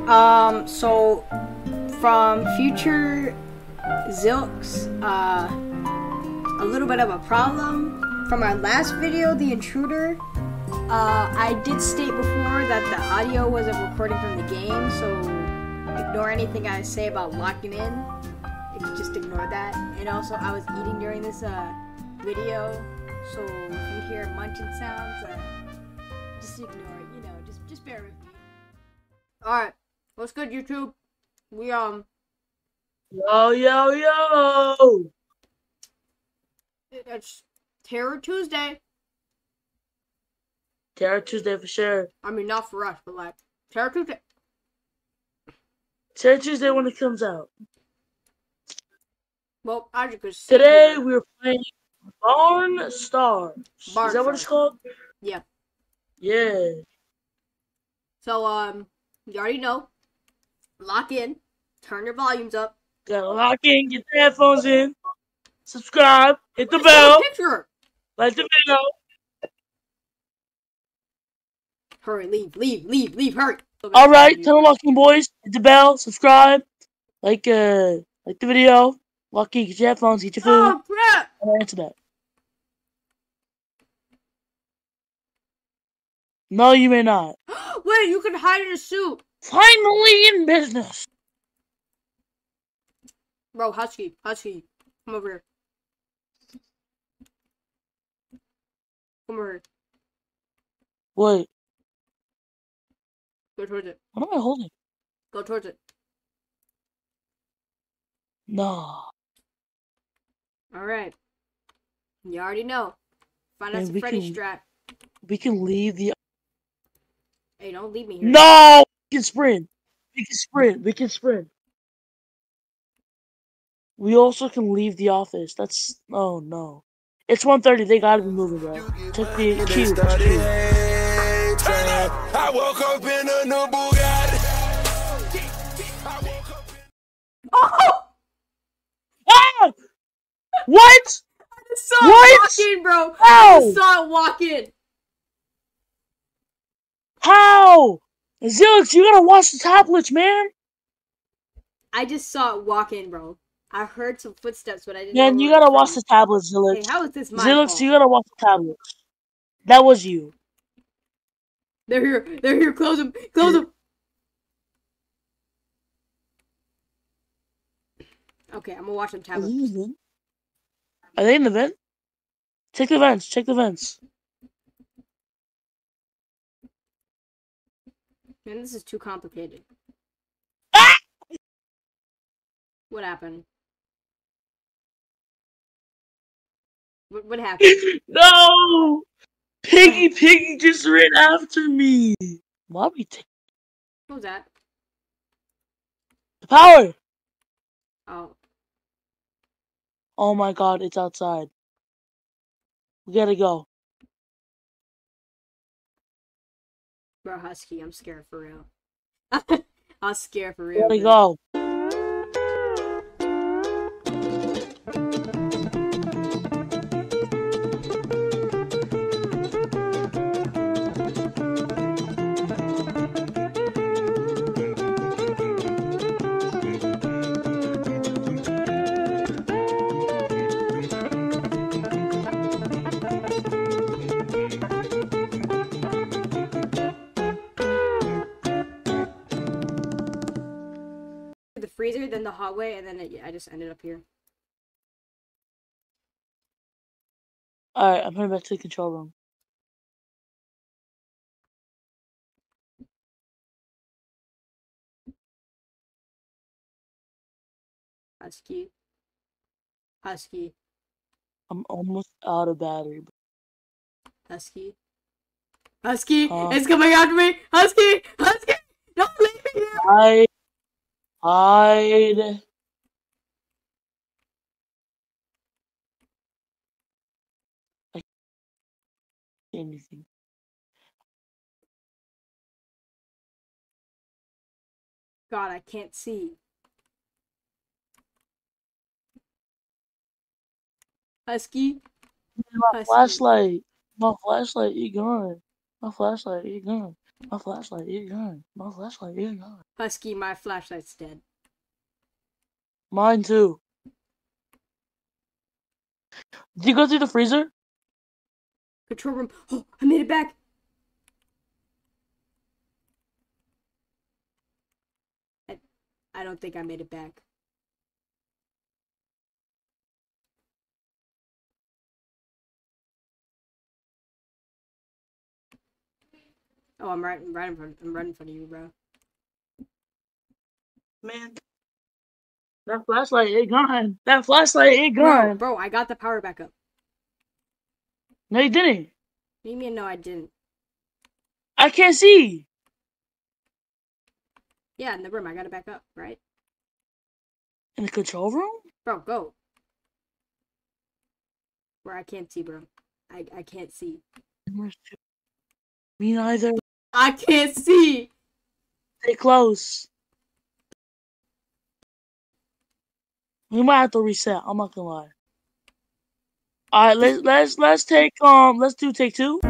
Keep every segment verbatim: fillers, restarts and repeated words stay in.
Um, so from future Zilks, uh, a little bit of a problem. From our last video, The Intruder, uh, I did state before that the audio wasn't recording from the game, so ignore anything I say about locking in. If you just ignore that. And also, I was eating during this uh, video, so if you hear munching sounds, uh, just ignore it, you know, just, just bear with me. Alright, what's good, YouTube? We, um... Yo, yo, yo! It's Terror Tuesday. Terror Tuesday for sure. I mean, not for us, but like, Terror Tuesday. Terror Tuesday when it comes out. Well, as you can see Today here, we were playing Barnstars. Is that what it's called? Yeah. Yeah. So, um, you already know. Lock in. Turn your volumes up. Gotta lock in, get the headphones in, subscribe, hit the Just bell, picture. like the video. Hurry, leave, leave, leave, leave, hurry. Okay, Alright, tell the locking boys, hit the bell, subscribe, like uh like the video, lock in, get your headphones, get your food, Oh, crap! and answer that. No, you may not. Wait, you can hide in a suit. Finally in business. Bro, Husky, Husky, come over here. Come over here. Wait. Go towards it. What am I holding? Go towards it. No. Alright. You already know. Find us Man, a we Freddy can- strat. We can leave the... Hey, don't leave me here. No! We can sprint. We can sprint. We can sprint. We also can leave the office. That's... Oh, no. It's one thirty. They gotta be moving, bro. Check the queue. I woke up in a new Bugatti. Oh! Ah! What? I just saw What? it walk in, bro. I How? just saw it walk in. How? Zilix, you gotta watch the tablets, man. I just saw it walk in, bro. I heard some footsteps, but I didn't Man, know you where it gotta was watch from. the tablets, Zilix. Hey, how is this my Zilix, fault? you gotta watch the tablets. That was you. They're here. They're here. Close them. Close them. Okay, I'm gonna watch them Are tablets. they in the vent? Are they in the vent? Check the vents. Check the vents. Man, this is too complicated. Ah! What happened? What, what happened? No! Piggy Piggy just ran after me. Why are we taking What was that? the power? Oh. Oh my god, it's outside. We gotta go. Bro, Husky, I'm scared for real. I'm scared for We real. gotta bro. go. The freezer, then the hallway, and then it, I just ended up here. Alright, I'm heading back to the control room. Husky. Husky. I'm almost out of battery. Husky. Husky! Huh? It's coming after me! Husky! Husky! Don't leave me here! Hide. Hide. I can't see anything. God, I can't see. Husky. My Husky. flashlight. My flashlight, you gone. My flashlight, you gone. My flashlight is gone. My flashlight is gone. Husky, my flashlight's dead. Mine too. Did you go through the freezer? Control room. Oh, I made it back. I, I don't think I made it back. Oh, I'm right, right in front. I'm right in front of you, bro. Man, that flashlight is gone. That flashlight is Bro, gone. bro, I got the power back up. No, you didn't. What do you mean? No, I didn't. I can't see. Yeah, in the room, I got it back up, right? In the control room? Bro, go. Where I can't see, bro. I I can't see. Me neither. I can't see. Stay close. We might have to reset. I'm not gonna lie. All right, let's let's let's take um let's do take two.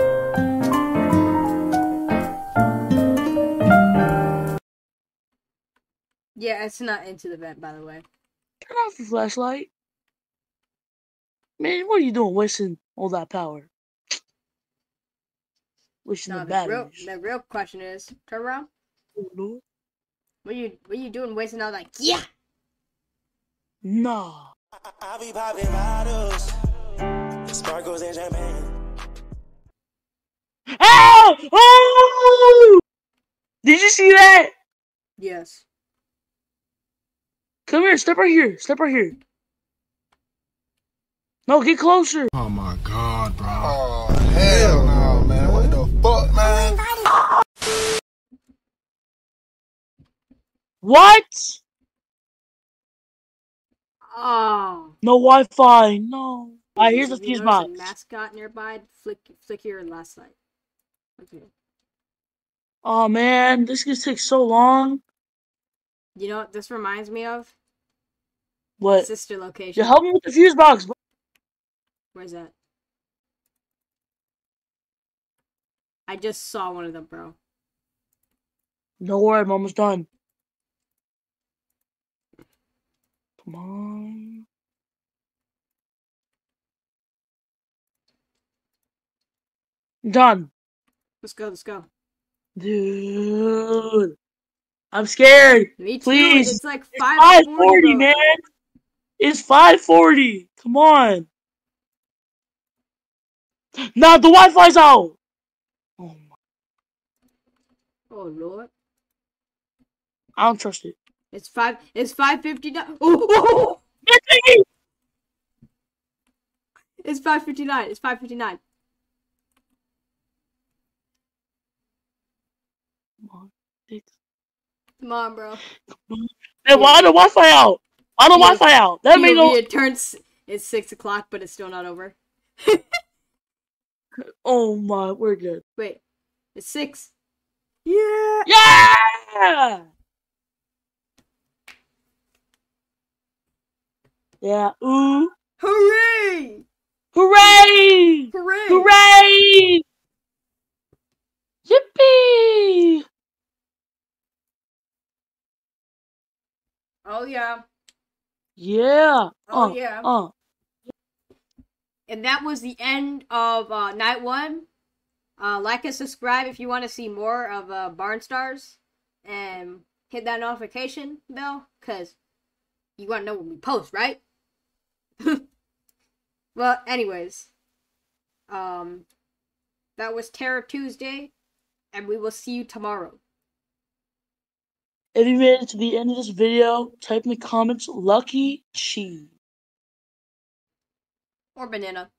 Yeah, it's not into the vent, by the way. Turn off the flashlight. Man, what are you doing wasting all that power? Wasting No, the the real batteries. the real question is, turn around. Oh, no. What you what you doing wasting all like yeah? Nah. I be popping bottles, sparkles and champagne. Oh! Oh! Did you see that? Yes. Come here, step right here. Step right here. No, get closer. Oh my god, bro. Oh, hell no, man. What the fuck, man? What? Oh. No Wi-Fi. No. Alright, here's the If you fuse notice box. a mascot nearby, flick flick your last light. Okay. Oh man, this gonna take so long. You know what this reminds me of? What? Sister location. You help me with the fuse box, bro. Where's that? I just saw one of them, bro. Don't worry, I'm almost done. Come on. Done. Let's go, let's go. Dude. I'm scared. Me too. Please. It's like It's five five forty, forty, bro. man. It's five forty. Come on. Nah, the Wi-Fi's out. Oh my. Oh lord. I don't trust it. It's five. It's five fifty nine. Oh, oh, Come it's five fifty nine. It's five fifty nine. on. Six. Come on, bro. Hey, why the Wi-Fi out? Why the Yeah. Wi-Fi out? That made no. It turns. It's six o'clock, but it's still not over. Oh my, we're good. Wait, it's six. Yeah. Yeah. Yeah. Ooh. Hooray! Hooray! Hooray! Hooray! Yippee! Oh yeah. Yeah. Oh uh, yeah. Uh. And that was the end of uh, night one. Uh, like and subscribe if you want to see more of uh, Barnstars. And hit that notification bell, because you want to know when we post, right? Well, anyways. Um, that was Terror Tuesday. And we will see you tomorrow. If you made it to the end of this video, type in the comments Lucky Cheese. Or banana.